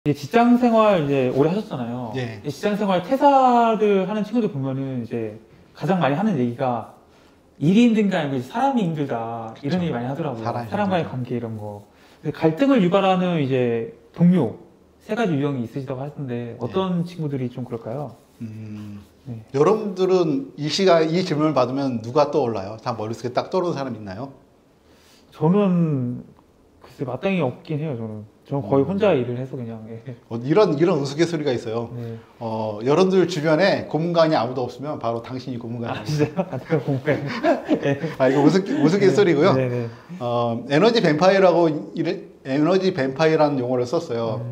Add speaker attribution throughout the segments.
Speaker 1: 이제 직장 생활 이제 오래 하셨잖아요.
Speaker 2: 예.
Speaker 1: 직장 생활 퇴사를 하는 친구들 보면은 이제 가장 많이 하는 얘기가 일이 힘든가 아니면 사람이 힘들다 이런
Speaker 2: 그쵸.
Speaker 1: 얘기 많이 하더라고요.
Speaker 2: 사람이
Speaker 1: 사람과의
Speaker 2: 힘들다.
Speaker 1: 관계 이런 거. 근데 갈등을 유발하는 이제 동료 세 가지 유형이 있으시다고 하던데 어떤 친구들이 좀 그럴까요? 네.
Speaker 2: 여러분들은 이 질문을 받으면 누가 떠올라요? 다 머릿속에 딱 떠오르는 사람 있나요?
Speaker 1: 저는 글쎄 마땅히 없긴 해요. 저는 거의 혼자 일을 해서 그냥. 예.
Speaker 2: 이런 우스갯소리가 있어요.
Speaker 1: 네.
Speaker 2: 여러분들 주변에 고문관이 아무도 없으면 바로 당신이 고문관이에요.
Speaker 1: 아 진짜요? 아, 내가 공부해.
Speaker 2: 이거 우스갯소리고요.
Speaker 1: 네, 네.
Speaker 2: 에너지 뱀파이어라는 용어를 썼어요.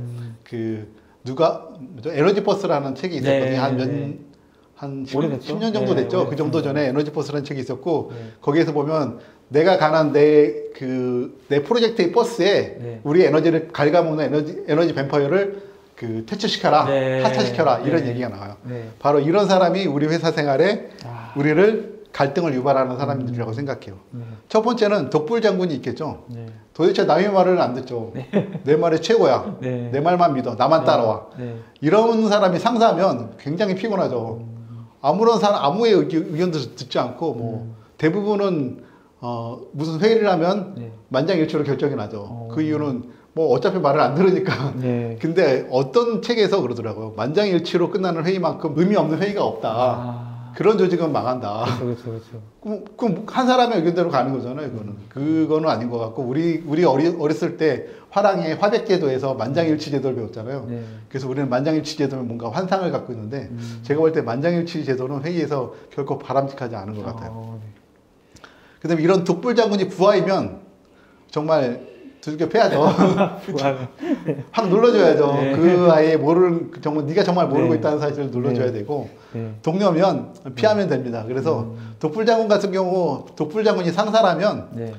Speaker 2: 에너지 버스라는 책이 있었거든요.
Speaker 1: 네,
Speaker 2: 한
Speaker 1: 오래됐죠?
Speaker 2: 10년 정도
Speaker 1: 네,
Speaker 2: 됐죠. 그 정도
Speaker 1: 오래됐습니다.
Speaker 2: 전에 에너지 버스라는 책이 있었고,
Speaker 1: 네.
Speaker 2: 거기에서 보면 내가 가는 내 프로젝트의 버스에
Speaker 1: 네.
Speaker 2: 우리 에너지를 갉아먹는 에너지 뱀파이어를 퇴출시켜라,
Speaker 1: 네.
Speaker 2: 하차시켜라, 이런
Speaker 1: 네.
Speaker 2: 얘기가 나와요.
Speaker 1: 네.
Speaker 2: 바로 이런 사람이 우리 회사 생활에
Speaker 1: 아.
Speaker 2: 우리를 갈등을 유발하는 사람들이라고 생각해요.
Speaker 1: 네.
Speaker 2: 첫 번째는 독불 장군이 있겠죠.
Speaker 1: 네.
Speaker 2: 도대체 남의 말을 안 듣죠. 내 말이 최고야.
Speaker 1: 네.
Speaker 2: 내 말만 믿어. 나만 따라와.
Speaker 1: 네.
Speaker 2: 이런 사람이 상사하면 굉장히 피곤하죠. 아무의 의견도 듣지 않고, 대부분은, 무슨 회의를 하면
Speaker 1: 네.
Speaker 2: 만장일치로 결정이 나죠. 그 이유는 어차피 말을 안 들으니까.
Speaker 1: 네.
Speaker 2: 근데 어떤 책에서 그러더라고요. 만장일치로 끝나는 회의만큼 의미 없는 회의가 없다.
Speaker 1: 아.
Speaker 2: 그런 조직은 망한다.
Speaker 1: 그렇죠.
Speaker 2: 그럼 한 사람의 의견대로 가는 거잖아요, 그거는 아닌 것 같고, 우리 어렸을 때 화백제도에서 만장일치 제도를 배웠잖아요.
Speaker 1: 네.
Speaker 2: 그래서 우리는 만장일치 제도는 뭔가 환상을 갖고 있는데, 제가 볼 때 만장일치 제도는 회의에서 결코 바람직하지 않은 것 같아요.
Speaker 1: 네.
Speaker 2: 그 다음에 이런 독불 장군이 부하이면 정말 두들겨 패야죠. 확 눌러줘야죠.
Speaker 1: 네.
Speaker 2: 그 아이의 네가 정말 모르고
Speaker 1: 네.
Speaker 2: 있다는 사실을 눌러줘야 되고,
Speaker 1: 네.
Speaker 2: 동료면 피하면 됩니다. 그래서 독불 장군 같은 경우, 독불 장군이 상사라면
Speaker 1: 네.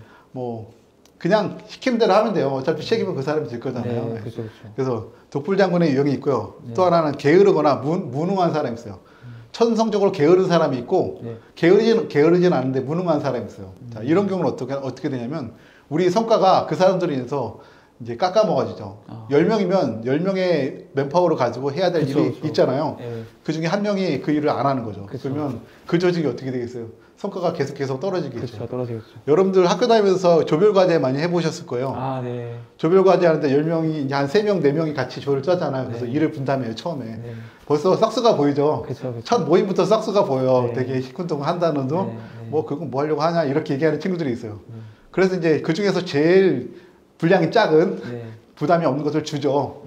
Speaker 2: 그냥 시키는 대로 하면 돼요. 어차피 책임은 그 사람이 질 거잖아요.
Speaker 1: 네. 그렇죠.
Speaker 2: 그래서 독불 장군의 유형이 있고요. 또 하나는 게으르거나 무능한 사람이 있어요. 천성적으로 게으른 사람이 있고, 게으르진 않은데 무능한 사람이 있어요. 자, 이런 경우는 어떻게 되냐면, 우리 성과가 그 사람들로 인해서 이제 깎아먹어지죠. 10명이면 10명의 맨파워를 가지고 해야 될 일이 있잖아요.
Speaker 1: 네.
Speaker 2: 그 중에 한 명이 그 일을 안 하는 거죠.
Speaker 1: 그쵸.
Speaker 2: 그러면 그 조직이 어떻게 되겠어요? 성과가 계속 떨어지겠죠.
Speaker 1: 그렇죠. 떨어지겠죠.
Speaker 2: 여러분들 학교 다니면서 조별과제 많이 해보셨을 거예요.
Speaker 1: 아, 네.
Speaker 2: 조별과제 하는데 10명이, 이제 한 3명, 4명이 같이 조를 짜잖아요. 그래서
Speaker 1: 네.
Speaker 2: 일을 분담해요, 처음에.
Speaker 1: 네.
Speaker 2: 벌써 싹수가 보이죠?
Speaker 1: 그쵸.
Speaker 2: 첫 모임부터 싹수가 보여.
Speaker 1: 네.
Speaker 2: 되게 시큰둥한다는도
Speaker 1: 네.
Speaker 2: 그건 뭐 하려고 하냐, 이렇게 얘기하는 친구들이 있어요. 그래서 이제 그 중에서 제일 분량이 작은
Speaker 1: 네.
Speaker 2: 부담이 없는 것을 주죠.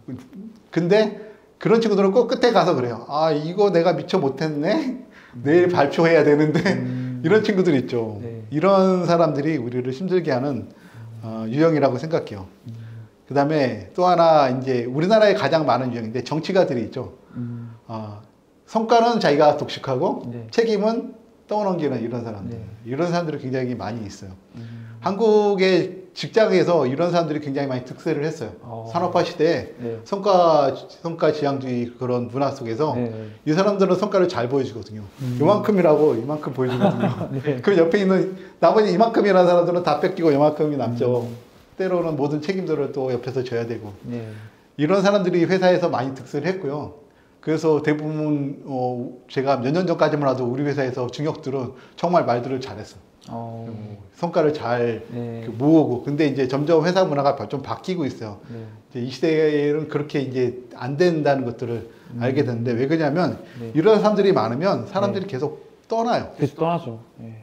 Speaker 2: 근데 그런 친구들은 꼭 끝에 가서 그래요. 이거 내가 미처 못했네? 내일 발표해야 되는데. 이런 친구들이 있죠.
Speaker 1: 네.
Speaker 2: 이런 사람들이 우리를 힘들게 하는 유형이라고 생각해요. 그 다음에 또 하나, 이제 우리나라에 가장 많은 유형인데, 정치가들이 있죠. 성과는 자기가 독식하고,
Speaker 1: 네.
Speaker 2: 책임은 떠넘기는 이런 사람들.
Speaker 1: 네.
Speaker 2: 이런 사람들이 굉장히 많이 있어요. 한국의 직장에서 이런 사람들이 굉장히 많이 득세를 했어요. 산업화 시대에
Speaker 1: 네.
Speaker 2: 성과 지향주의 그런 문화 속에서
Speaker 1: 네.
Speaker 2: 이 사람들은 성과를 잘 보여주거든요. 이만큼 보여주거든요.
Speaker 1: 네.
Speaker 2: 그 옆에 있는 나머지 이만큼이라는 사람들은 다 뺏기고 이만큼이 남죠. 때로는 모든 책임들을 또 옆에서 져야 되고.
Speaker 1: 네.
Speaker 2: 이런 사람들이 회사에서 많이 득세를 했고요. 그래서 대부분 제가 몇 년 전까지만 해도 우리 회사에서 중역들은 정말 말들을 잘했어요. 성과를 잘
Speaker 1: 네.
Speaker 2: 모으고. 근데 이제 점점 회사 문화가 좀 바뀌고 있어요.
Speaker 1: 네.
Speaker 2: 이제 이 시대에는 그렇게 이제 안 된다는 것들을 알게 됐는데, 왜 그러냐면
Speaker 1: 네.
Speaker 2: 이런 사람들이 많으면 사람들이 계속 떠나요.
Speaker 1: 그래서 떠나죠. 네.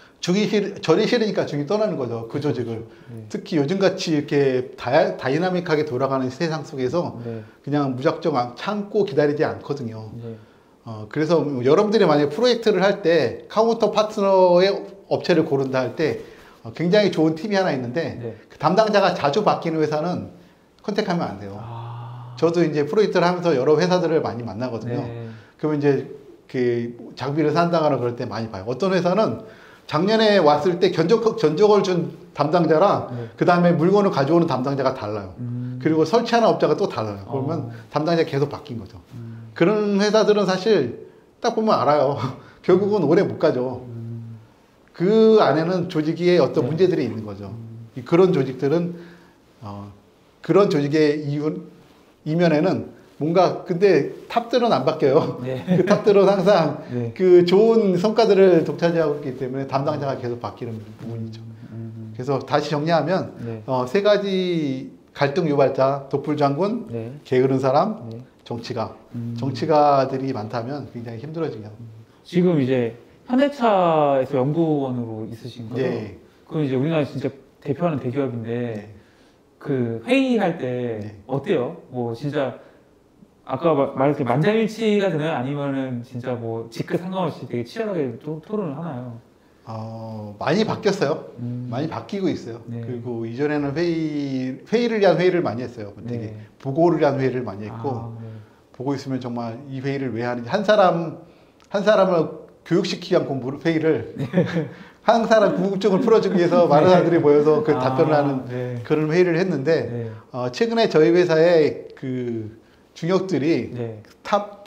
Speaker 2: 절이 싫으니까 중이 떠나는 거죠. 그 조직을. 특히 요즘같이 이렇게 다이나믹하게 돌아가는 세상 속에서
Speaker 1: 네.
Speaker 2: 그냥 무작정 참고 기다리지 않거든요.
Speaker 1: 네.
Speaker 2: 그래서 여러분들이 만약에 프로젝트를 할 때 카운터 파트너의 업체를 고른다 할 때 굉장히 좋은 팁이 하나 있는데,
Speaker 1: 네.
Speaker 2: 그 담당자가 자주 바뀌는 회사는 컨택하면 안 돼요. 저도 이제 프로젝트를 하면서 여러 회사들을 많이 만나거든요.
Speaker 1: 네.
Speaker 2: 그러면 이제 그 장비를 산다거나 그럴 때 많이 봐요. 어떤 회사는 작년에 왔을 때 견적을 준 담당자랑 그 다음에 물건을 가져오는 담당자가 달라요. 그리고 설치하는 업자가 또 달라요. 그러면 담당자가 계속 바뀐 거죠. 그런 회사들은 사실 딱 보면 알아요. 결국은 오래 못 가죠. 그 안에는 조직의 어떤 문제들이 있는 거죠. 그런 조직들은 그런 조직의 이유는 이면에는 뭔가 근데 탑들은 안 바뀌어요.
Speaker 1: 네.
Speaker 2: 그 탑들은 항상
Speaker 1: 네.
Speaker 2: 그 좋은 성과들을 독차지하고 있기 때문에 담당자가 계속 바뀌는 부분이죠. 그래서 다시 정리하면
Speaker 1: 네.
Speaker 2: 세 가지 갈등 유발자, 독불장군,
Speaker 1: 네.
Speaker 2: 게으른 사람,
Speaker 1: 네.
Speaker 2: 정치가. 정치가들이 많다면 굉장히 힘들어지죠.
Speaker 1: 지금 이제 현대차에서 연구원으로 있으신 거죠?
Speaker 2: 네.
Speaker 1: 그럼 이제 우리나라 진짜 대표하는 대기업인데
Speaker 2: 네.
Speaker 1: 그 회의할 때
Speaker 2: 네.
Speaker 1: 어때요? 뭐 진짜 아까 말했듯이 만장일치가 되나요? 아니면은 진짜 뭐 직급 상관없이 되게 치열하게 토론을 하나요?
Speaker 2: 많이 바뀌었어요. 많이 바뀌고 있어요.
Speaker 1: 네.
Speaker 2: 그리고 이전에는 회의를 위한 회의를 많이 했어요. 되게
Speaker 1: 네.
Speaker 2: 보고를 위한 회의를 많이 했고,
Speaker 1: 네.
Speaker 2: 보고 있으면 정말 이 회의를 왜 하는지, 한 사람을 교육시키기 위한 회의를, 한 사람 궁금증을 풀어주기 위해서 많은 사람들이 모여서 그 답변을 하는
Speaker 1: 네.
Speaker 2: 그런 회의를 했는데,
Speaker 1: 네.
Speaker 2: 최근에 저희 회사의 그 중역들이
Speaker 1: 네.
Speaker 2: 탑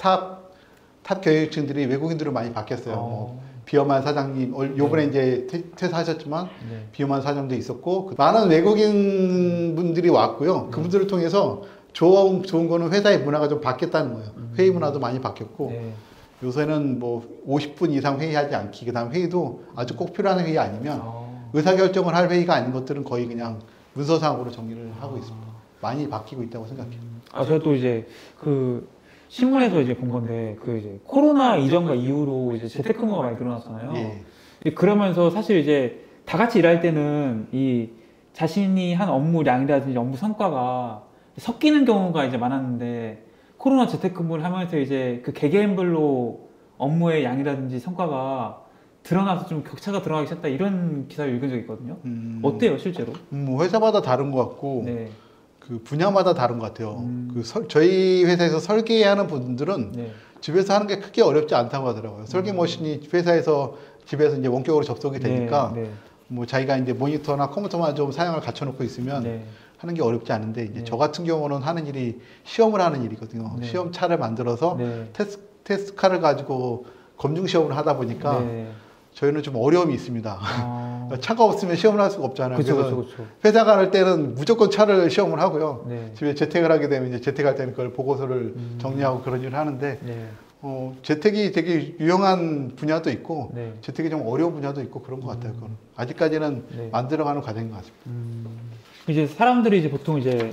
Speaker 2: 경영층들이 외국인들로 많이 바뀌었어요. 뭐 비어만 사장님, 요번에 이제 퇴사하셨지만,
Speaker 1: 네.
Speaker 2: 비어만 사장도 있었고, 많은 외국인 분들이 왔고요. 그분들을 통해서 좋은 거는 회사의 문화가 좀 바뀌었다는 거예요. 회의 문화도 많이 바뀌었고,
Speaker 1: 네.
Speaker 2: 요새는 뭐 50분 이상 회의하지 않기, 그 다음 회의도 아주 꼭 필요한 회의 아니면, 의사결정을 할 회의가 아닌 것들은 거의 그냥 문서상으로 정리를 하고 있습니다. 많이 바뀌고 있다고 생각해요.
Speaker 1: 제가 또 이제 그 신문에서 이제 본 건데 그 이제 코로나 이전과 이후로 이제 재택근무가 많이 늘어났잖아요.
Speaker 2: 예.
Speaker 1: 그러면서 사실 이제 다 같이 일할 때는 이 자신이 한 업무량이라든지 업무 성과가 섞이는 경우가 이제 많았는데 코로나 재택근무를 하면서 이제 그 개개인별로 업무의 양이라든지 성과가 드러나서 좀 격차가 드러나기 시작했다 이런 기사를 읽은 적이 있거든요. 어때요 실제로?
Speaker 2: 뭐 회사마다 다른 것 같고,
Speaker 1: 네.
Speaker 2: 그 분야마다 다른 것 같아요. 저희 회사에서 설계하는 분들은
Speaker 1: 네.
Speaker 2: 집에서 하는 게 크게 어렵지 않다고 하더라고요. 설계 머신이 집에서 이제 원격으로 접속이 되니까
Speaker 1: 네.
Speaker 2: 뭐 자기가 이제 모니터나 컴퓨터만 좀 사양을 갖춰놓고 있으면
Speaker 1: 네.
Speaker 2: 하는 게 어렵지 않은데 이제
Speaker 1: 네.
Speaker 2: 저 같은 경우는 하는 일이 시험을 하는 일이거든요.
Speaker 1: 네.
Speaker 2: 시험차를 만들어서
Speaker 1: 네.
Speaker 2: 테스트카를 가지고 검증 시험을 하다 보니까
Speaker 1: 네.
Speaker 2: 저희는 좀 어려움이 있습니다. 차가 없으면 시험을 할 수가 없잖아요.
Speaker 1: 그렇죠.
Speaker 2: 회사 갈 때는 무조건 차를 시험을 하고요.
Speaker 1: 네.
Speaker 2: 집에 재택을 하게 되면 이제 재택할 때는 그걸 보고서를 정리하고 그런 일을 하는데
Speaker 1: 네.
Speaker 2: 재택이 되게 유용한 분야도 있고
Speaker 1: 네.
Speaker 2: 재택이 좀 어려운 분야도 있고 그런 것 같아요. 그건. 아직까지는
Speaker 1: 네.
Speaker 2: 만들어가는 과정인 것 같습니다.
Speaker 1: 이제 사람들이 이제 보통 이제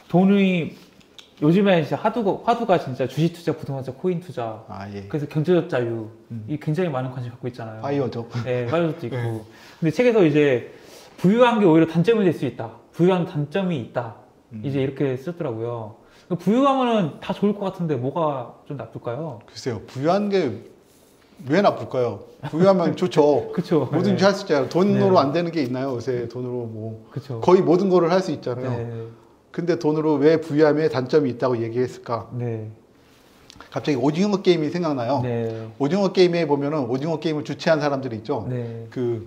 Speaker 1: 돈이 요즘에 이제 화두가 진짜 주식 투자, 부동산 투자, 코인 투자.
Speaker 2: 예.
Speaker 1: 그래서 경제적 자유 이 굉장히 많은 관심 갖고 있잖아요.
Speaker 2: 파이어죠.
Speaker 1: 네, 파이어도 있고. 근데 책에서 이제 부유한 게 오히려 단점이 될 수 있다. 부유한 단점이 있다. 이제 이렇게 쓰더라고요. 부유하면은 다 좋을 것 같은데 뭐가 좀 나쁠까요?
Speaker 2: 글쎄요, 부유한 게 왜 나쁠까요? 부유하면 좋죠.
Speaker 1: 그렇죠.
Speaker 2: 뭐든지
Speaker 1: 네.
Speaker 2: 할 수 있잖아요. 돈으로
Speaker 1: 네.
Speaker 2: 안 되는 게 있나요? 요새 돈으로 뭐
Speaker 1: 그렇죠.
Speaker 2: 거의 모든 거를 할 수 있잖아요.
Speaker 1: 네.
Speaker 2: 근데 돈으로 왜 부유함에 단점이 있다고 얘기했을까?
Speaker 1: 네.
Speaker 2: 갑자기 오징어 게임이 생각나요.
Speaker 1: 네.
Speaker 2: 오징어 게임에 보면은 오징어 게임을 주최한 사람들이 있죠.
Speaker 1: 네.
Speaker 2: 그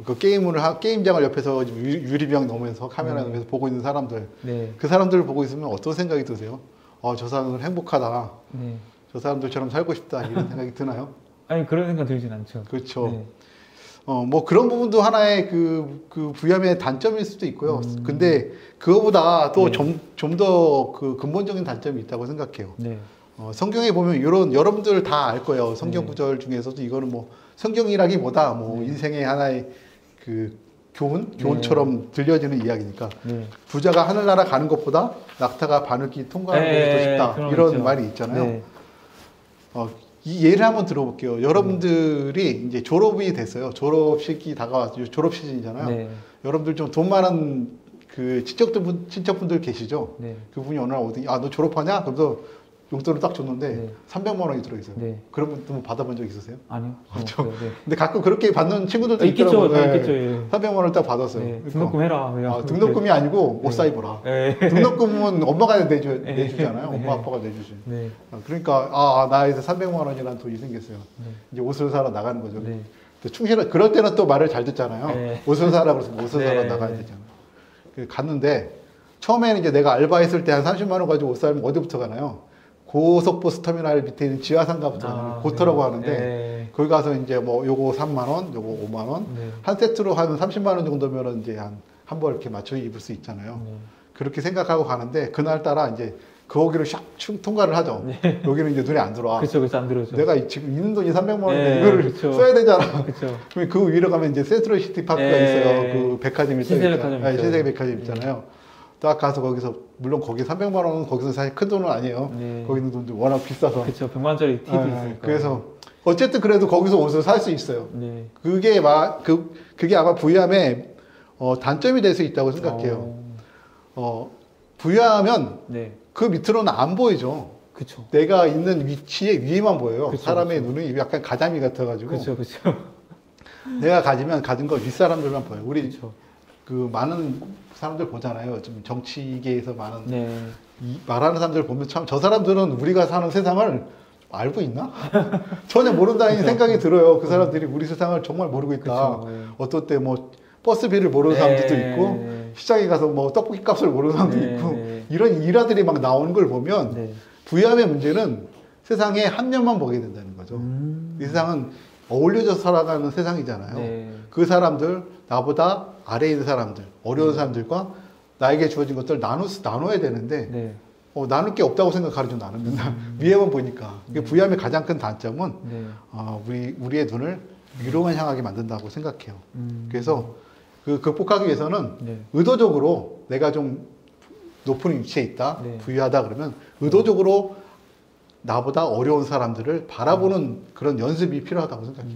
Speaker 2: 게임장을 옆에서 유리병 넘으면서 카메라 넘으면서 보고 있는 사람들.
Speaker 1: 네.
Speaker 2: 그 사람들을 보고 있으면 어떤 생각이 드세요? 저 사람들 행복하다.
Speaker 1: 네.
Speaker 2: 저 사람들처럼 살고 싶다. 이런 생각이 드나요?
Speaker 1: 아니 그런 생각 들진 않죠.
Speaker 2: 그렇죠.
Speaker 1: 네.
Speaker 2: 뭐 그런 부분도 하나의 그 부유함의 단점일 수도 있고요. 근데 그거보다 또 좀 더 그 근본적인 단점이 있다고 생각해요.
Speaker 1: 네.
Speaker 2: 성경에 보면 이런 여러분들 다 알 거예요. 성경 구절 중에서도 이거는 뭐 성경이라기보다 뭐 인생의 하나의 그 교훈처럼 들려지는 이야기니까
Speaker 1: 네.
Speaker 2: 부자가 하늘나라 가는 것보다 낙타가 바늘길 통과하는 것이 더 쉽다.
Speaker 1: 그런
Speaker 2: 이런
Speaker 1: 있죠.
Speaker 2: 말이 있잖아요.
Speaker 1: 네.
Speaker 2: 이 예를 한번 들어볼게요. 여러분들이 이제 졸업이 됐어요. 졸업식이 다가왔죠. 졸업 시즌이잖아요.
Speaker 1: 네.
Speaker 2: 여러분들 좀 돈 많은 그 친척분들 계시죠?
Speaker 1: 네.
Speaker 2: 그분이 어느 날 오더니 너 졸업하냐? 그래서 용돈을 딱 줬는데
Speaker 1: 네.
Speaker 2: 300만 원이 들어있어요.
Speaker 1: 네.
Speaker 2: 그러면 또 받아본 적 있으세요?
Speaker 1: 아니요.
Speaker 2: 그렇죠.
Speaker 1: 네.
Speaker 2: 근데 가끔 그렇게 받는 친구들도
Speaker 1: 있겠죠.
Speaker 2: 있더라고요.
Speaker 1: 다 있겠죠. 예.
Speaker 2: 300만 원을 딱 받았어요.
Speaker 1: 네.
Speaker 2: 그러니까,
Speaker 1: 등록금 해라. 그냥.
Speaker 2: 등록금이 아니고 옷 사 입어라.
Speaker 1: 네.
Speaker 2: 등록금은 엄마가 내주잖아요.
Speaker 1: 네.
Speaker 2: 엄마 아빠가 내주지.
Speaker 1: 네.
Speaker 2: 그러니까 나에서 300만 원이라는 돈이 생겼어요.
Speaker 1: 네.
Speaker 2: 이제 옷을 사러 나가는 거죠.
Speaker 1: 네.
Speaker 2: 충실한 그럴 때는 또 말을 잘 듣잖아요.
Speaker 1: 네.
Speaker 2: 옷을 사라 그래서 옷을 사러
Speaker 1: 네.
Speaker 2: 나가야 되잖아요. 갔는데 처음에는 이제 내가 알바했을 때 한 30만 원 가지고 옷 사면 어디부터 가나요? 고속버스 터미널 밑에 있는 지하상가부터 가나요? 고터라고
Speaker 1: 네.
Speaker 2: 하는데
Speaker 1: 네.
Speaker 2: 거기 가서 이제 뭐 요거 3만 원, 요거 5만 원,
Speaker 1: 네.
Speaker 2: 한 세트로 하면 30만 원 정도면은 이제 한 벌 이렇게 맞춰 입을 수 있잖아요.
Speaker 1: 네.
Speaker 2: 그렇게 생각하고 가는데 그날 따라 이제 거기를 샥 통과를 하죠.
Speaker 1: 네.
Speaker 2: 여기는 이제 눈에 안 들어와.
Speaker 1: 그쵸, 안 들어오죠.
Speaker 2: 내가 지금 있는 돈이 300만 원인데
Speaker 1: 네,
Speaker 2: 이거를
Speaker 1: 그쵸.
Speaker 2: 써야 되잖아.
Speaker 1: 그쵸.
Speaker 2: 그러면 그 위로 가면 이제 센트럴시티 파크가 있어요. 그 백화점이
Speaker 1: 신세백화점 있죠.
Speaker 2: 신세계 백화점 있잖아요. 딱 가서 거기서 물론 거기 300만 원은 거기서 사실 큰 돈은 아니에요.
Speaker 1: 네.
Speaker 2: 거기 있는 돈도 워낙 비싸서.
Speaker 1: 그쵸, 100만 원짜리 TV 있으니까.
Speaker 2: 그래서 어쨌든 그래도 거기서 옷을 살 수 있어요.
Speaker 1: 네.
Speaker 2: 그게 아마 부유함의 단점이 될 수 있다고 생각해요. 부유하면
Speaker 1: 네.
Speaker 2: 그 밑으로는 안 보이죠.
Speaker 1: 그쵸.
Speaker 2: 내가 있는 위치에 위에만 보여요.
Speaker 1: 그쵸,
Speaker 2: 사람의 눈은 약간 가자미 같아가지고.
Speaker 1: 그쵸.
Speaker 2: 내가 가지면 가진 거 윗사람들만 보여요. 우리
Speaker 1: 그쵸.
Speaker 2: 그 많은 사람들 보잖아요. 좀 정치계에서 많은
Speaker 1: 네.
Speaker 2: 말하는 사람들 보면 참 저 사람들은 우리가 사는 세상을 알고 있나? 전혀 모른다는
Speaker 1: 그쵸.
Speaker 2: 생각이 들어요. 그 사람들이 우리 세상을 정말 모르고 있다.
Speaker 1: 그쵸. 네.
Speaker 2: 어떨 때 뭐 버스비를 모르는 사람들도 있고 시장에 가서 뭐 떡볶이 값을 모르는 사람도 있고 이런 일화들이 막 나오는 걸 보면
Speaker 1: 네.
Speaker 2: 부유함의 문제는 세상에 한 면만 보게 된다는 거죠. 이 세상은 어울려져 살아가는 세상이잖아요.
Speaker 1: 네.
Speaker 2: 그 사람들, 나보다 아래에 있는 사람들, 어려운 사람들과 나에게 주어진 것들을 나눠야 되는데
Speaker 1: 네.
Speaker 2: 나눌 게 없다고 생각하죠. 나는 위에만 보니까. 부유함의 가장 큰 단점은
Speaker 1: 네.
Speaker 2: 우리의 눈을 위로만 향하게 만든다고 생각해요. 그래서 그 극복하기 위해서는
Speaker 1: 네.
Speaker 2: 의도적으로 내가 좀 높은 위치에 있다,
Speaker 1: 네.
Speaker 2: 부유하다 그러면 의도적으로 나보다 어려운 사람들을 바라보는 그런 연습이 필요하다고 생각해요.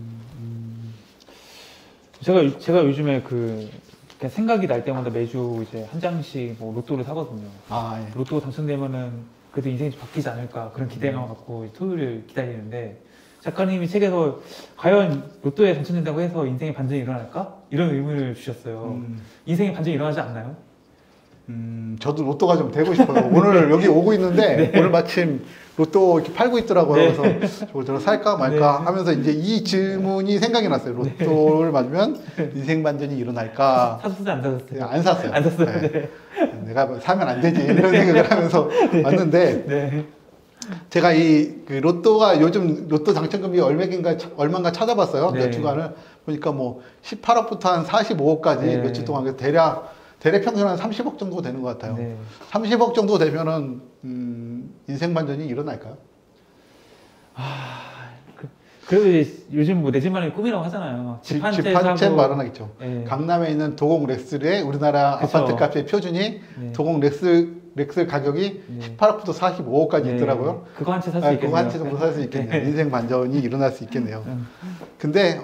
Speaker 1: 제가 요즘에 그냥 생각이 날 때마다 매주 이제 한 장씩 뭐 로또를 사거든요.
Speaker 2: 예.
Speaker 1: 로또 당첨되면은 그래도 인생이 좀 바뀌지 않을까 그런 기대감을 갖고 토요일을 기다리는데 작가님이 책에서 과연 로또에 당첨된다고 해서 인생의 반전이 일어날까? 이런 의문을 주셨어요. 인생의 반전이 일어나지 않나요?
Speaker 2: 저도 로또가 좀 되고 싶어요. 오늘 여기 오고 있는데 오늘 마침 로또 이렇게 팔고 있더라고요. 그래서 저를 살까 말까 하면서 이제 이 질문이 생각이 났어요. 로또를 맞으면 인생 반전이 일어날까?
Speaker 1: 사셨어요? 안 사셨어요?
Speaker 2: 안 샀어요.
Speaker 1: 안 샀어요.
Speaker 2: 네. 내가 사면 안 되지 이런 생각을 하면서 왔는데
Speaker 1: 네.
Speaker 2: 제가 그 로또가 요즘 로또 당첨금이 얼마인가 찾아봤어요.
Speaker 1: 네.
Speaker 2: 몇 주간을 보니까 뭐 18억부터 한 45억까지
Speaker 1: 네.
Speaker 2: 몇 주 동안 그래서 대략 평균 한 30억 정도 되는 것 같아요.
Speaker 1: 네.
Speaker 2: 30억 정도 되면은 인생 반전이 일어날까요?
Speaker 1: 그래도 이제 요즘 뭐 내 집 마련이 꿈이라고 하잖아요. 집 한 채
Speaker 2: 마련하겠죠.
Speaker 1: 네.
Speaker 2: 강남에 있는 도곡 렉스의 우리나라
Speaker 1: 그쵸.
Speaker 2: 아파트 값의 표준이
Speaker 1: 네.
Speaker 2: 도곡 렉스 가격이
Speaker 1: 네.
Speaker 2: 18억부터 45억까지
Speaker 1: 네.
Speaker 2: 있더라고요.
Speaker 1: 그거 한 채 살 수 있겠네요.
Speaker 2: 그거 한 채 정도 살 수 있겠네요.
Speaker 1: 네.
Speaker 2: 인생 반전이 일어날 수 있겠네요. 근데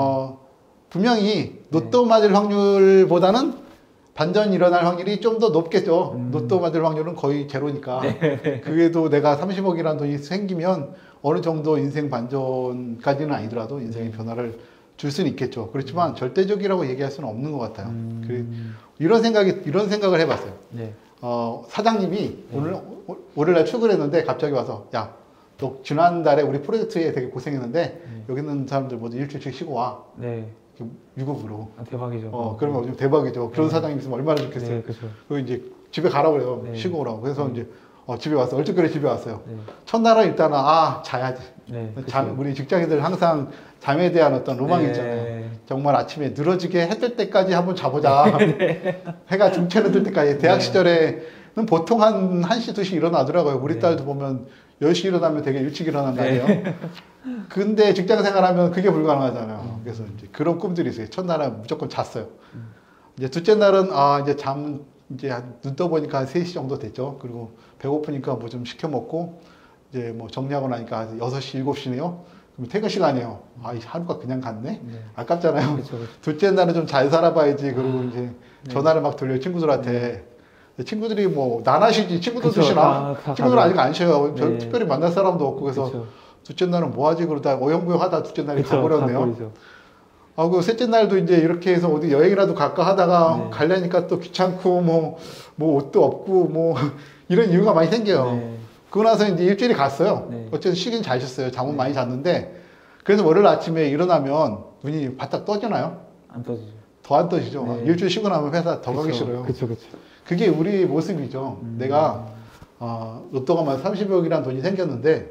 Speaker 2: 분명히 로또 맞을 확률보다는 반전이 일어날 확률이 좀 더 높겠죠. 로또 맞을 확률은 거의 제로니까. 그래도 내가 30억이라는 돈이 생기면 어느 정도 인생 반전까지는 아니더라도 인생의 변화를 줄 수는 있겠죠. 그렇지만 절대적이라고 얘기할 수는 없는 것 같아요. 이런 생각을 해봤어요.
Speaker 1: 네.
Speaker 2: 사장님이 월요일날 출근했는데 갑자기 와서 야, 너 지난달에 우리 프로젝트에 되게 고생했는데 여기 있는 사람들 모두 일주일씩 쉬고 와.
Speaker 1: 네.
Speaker 2: 유급으로.
Speaker 1: 대박이죠.
Speaker 2: 그러면 요즘 대박이죠. 그런 사장님 있으면 얼마나 좋겠어요.
Speaker 1: 네, 그렇죠.
Speaker 2: 그리고 이제 집에 가라고 그래요.
Speaker 1: 네.
Speaker 2: 쉬고 오라고. 그래서 이제 집에 왔어. 얼떨결에 집에 왔어요.
Speaker 1: 네.
Speaker 2: 첫날은 일단은 자야지.
Speaker 1: 네,
Speaker 2: 우리 직장인들 항상 잠에 대한 어떤 로망이
Speaker 1: 네.
Speaker 2: 있잖아요. 정말 아침에 늘어지게 해 뜰 때까지 한번 자보자. 해가 중천에 뜰 때까지. 대학 시절에는 보통 한 1시, 2시 일어나더라고요. 우리 딸도 보면 10시 일어나면 되게 일찍 일어난다네요. 근데 직장 생활하면 그게 불가능하잖아요. 그래서 이제 그런 꿈들이 있어요. 첫날은 무조건 잤어요. 이제 둘째 날은 이제 눈 떠보니까 한 3시 정도 됐죠. 그리고 배고프니까 뭐 좀 시켜 먹고 이제 뭐 정리하고 나니까 6시, 7시네요. 그럼 퇴근 시간이에요. 이 하루가 그냥 갔네? 아깝잖아요.
Speaker 1: 그쵸.
Speaker 2: 둘째 날은 좀 잘 살아봐야지. 그리고 이제 전화를 막 돌려 친구들한테. 친구들이 뭐 나나 쉬지 친구들도 쉬나? 친구들은 아직 안 쉬어요. 별 특별히 만날 사람도 없고 그래서 둘째 날은 뭐 하지 그러다 어영부영 하다 둘째 날이 가버렸네요. 그 셋째 날도 이제 이렇게 해서 어디 여행이라도 갈까 하다가 가려니까 또 귀찮고 뭐 옷도 없고 뭐 이런 이유가 많이 생겨요. 그러고 나서 이제 일주일이 갔어요. 어쨌든 쉬긴 잘 쉬었어요. 잠은 많이 잤는데 그래서 월요일 아침에 일어나면 눈이 바짝 떠지나요?
Speaker 1: 안 떠지죠.
Speaker 2: 더 안 떠지죠. 일주일 쉬고 나면 회사 더 가기 싫어요.
Speaker 1: 그쵸.
Speaker 2: 그게 우리 모습이죠. 내가 로또가 만 30억이라는 돈이 생겼는데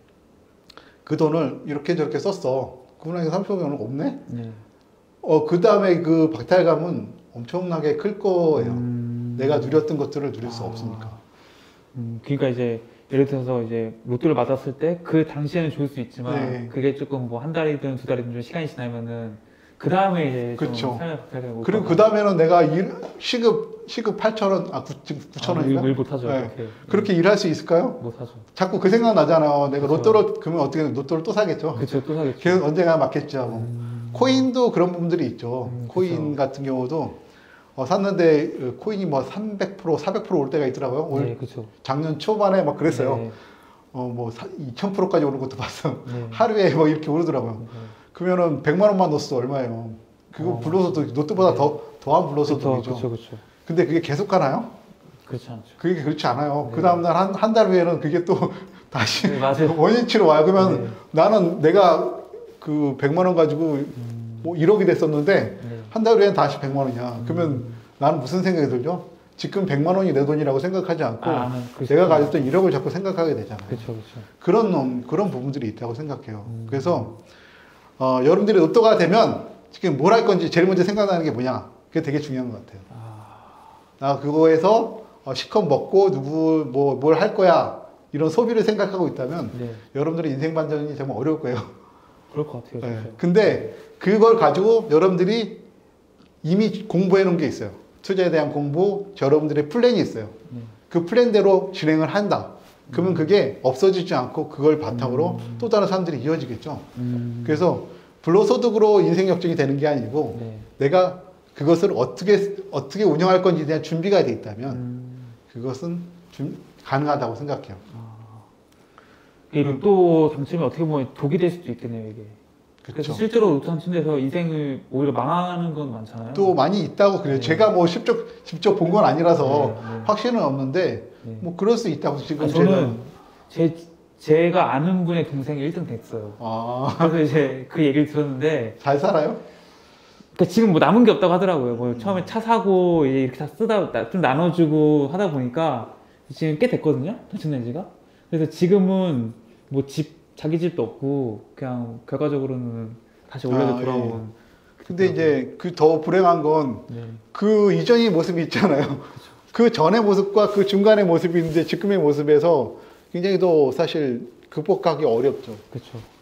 Speaker 2: 그 돈을 이렇게 저렇게 썼어. 그분에게 30억이 오늘 없네? 그 다음에 그 박탈감은 엄청나게 클 거예요. 내가 누렸던 것들을 누릴 수 없으니까.
Speaker 1: 그러니까 이제 예를 들어서 이제 로또를 맞았을 때 그 당시에는 좋을 수 있지만
Speaker 2: 네.
Speaker 1: 그게 조금 뭐 한 달이든 두 달이든 좀 시간이 지나면은 그 다음에 이제 좀
Speaker 2: 그쵸.
Speaker 1: 삶을 바꿔야 되고
Speaker 2: 그리고 그 다음에는 내가 시급 8,000원, 9,000원인가?
Speaker 1: 일 못하죠.
Speaker 2: 네. 그렇게 일할 수 있을까요?
Speaker 1: 못하죠.
Speaker 2: 자꾸 그 생각 나잖아요. 내가
Speaker 1: 그쵸.
Speaker 2: 로또를, 그러면 어떻게, 로또를 또 사겠죠?
Speaker 1: 그쵸, 또 사겠죠.
Speaker 2: 걔는 언젠가 맞겠죠. 코인도 그런 부분들이 있죠. 코인
Speaker 1: 그쵸.
Speaker 2: 같은 경우도 샀는데 코인이 뭐 300%, 400%올 때가 있더라고요.
Speaker 1: 네, 그쵸.
Speaker 2: 작년 초반에 막 그랬어요.
Speaker 1: 네,
Speaker 2: 뭐 2000%까지 오는 것도 봤어.
Speaker 1: 네.
Speaker 2: 하루에 뭐 이렇게 오르더라고요.
Speaker 1: 네.
Speaker 2: 그러면은 100만 원만 넣었어 얼마예요? 그거 불로소득, 로또보다
Speaker 1: 네.
Speaker 2: 더한 불로소득이죠.
Speaker 1: 그쵸.
Speaker 2: 근데 그게 계속 가나요?
Speaker 1: 그렇지 않죠.
Speaker 2: 그게 그렇지 않아요.
Speaker 1: 네.
Speaker 2: 그 다음날 한 달 후에는 그게 또 다시
Speaker 1: 네, 맞아요.
Speaker 2: 원위치로 와요. 그러면
Speaker 1: 네.
Speaker 2: 나는 내가 그 100만 원 가지고 뭐 1억이 됐었는데
Speaker 1: 네.
Speaker 2: 한 달 후에는 다시 100만 원이야. 그러면 나는 무슨 생각이 들죠? 지금 100만 원이 내 돈이라고 생각하지 않고 내가 가졌던 1억을 자꾸 생각하게 되잖아요.
Speaker 1: 그쵸.
Speaker 2: 그런 부분들이 있다고 생각해요. 그래서 여러분들이 로또가 되면 지금 뭘 할 건지 제일 먼저 생각나는 게 뭐냐? 그게 되게 중요한 것 같아요. 나 그거에서 실컷 먹고 누구 뭘 할 거야 이런 소비를 생각하고 있다면
Speaker 1: 네.
Speaker 2: 여러분들의 인생 반전이 정말 어려울 거예요.
Speaker 1: 그럴 것 같아요.
Speaker 2: 네.
Speaker 1: 진짜.
Speaker 2: 근데 그걸 가지고 여러분들이 이미 공부해 놓은 게 있어요. 투자에 대한 공부, 여러분들의 플랜이 있어요. 그 플랜대로 진행을 한다. 그러면 그게 없어지지 않고 그걸 바탕으로 또 다른 사람들이 이어지겠죠. 그래서 불로소득으로 인생 역전이 되는 게 아니고
Speaker 1: 네.
Speaker 2: 내가 그것을 어떻게 운영할 건지에 대한 준비가 돼 있다면 그것은 가능하다고 생각해요.
Speaker 1: 이 로또 당첨이 어떻게 보면 독이 될 수도 있겠네요, 이게. 그래서
Speaker 2: 그렇죠.
Speaker 1: 실제로 로또 당첨돼서 인생을 오히려 망하는 건 많잖아요.
Speaker 2: 또 많이 있다고 그래요.
Speaker 1: 네.
Speaker 2: 제가 뭐 직접 본 건 아니라서
Speaker 1: 네.
Speaker 2: 확신은 없는데
Speaker 1: 네.
Speaker 2: 뭐 그럴 수 있다고 지금
Speaker 1: 저는 제가 아는 분의 동생이 1등 됐어요. 그래서 이제 그 얘기를 들었는데
Speaker 2: 잘 살아요?
Speaker 1: 그러니까 지금 뭐 남은 게 없다고 하더라고요. 뭐 처음에 차 사고 이제 이렇게 다 쓰다 좀 나눠주고 하다 보니까 지금 꽤 됐거든요. 당첨된 지가. 그래서 지금은 뭐 자기 집도 없고 그냥 결과적으로는 다시 원래로 돌아온.
Speaker 2: 예. 근데 이제 그 더 불행한 건 그
Speaker 1: 네.
Speaker 2: 이전의 모습이 있잖아요. 그 전의 모습과 그 중간의 모습이 있는데 지금의 모습에서 굉장히 더 사실 극복하기 어렵죠.
Speaker 1: 그렇죠.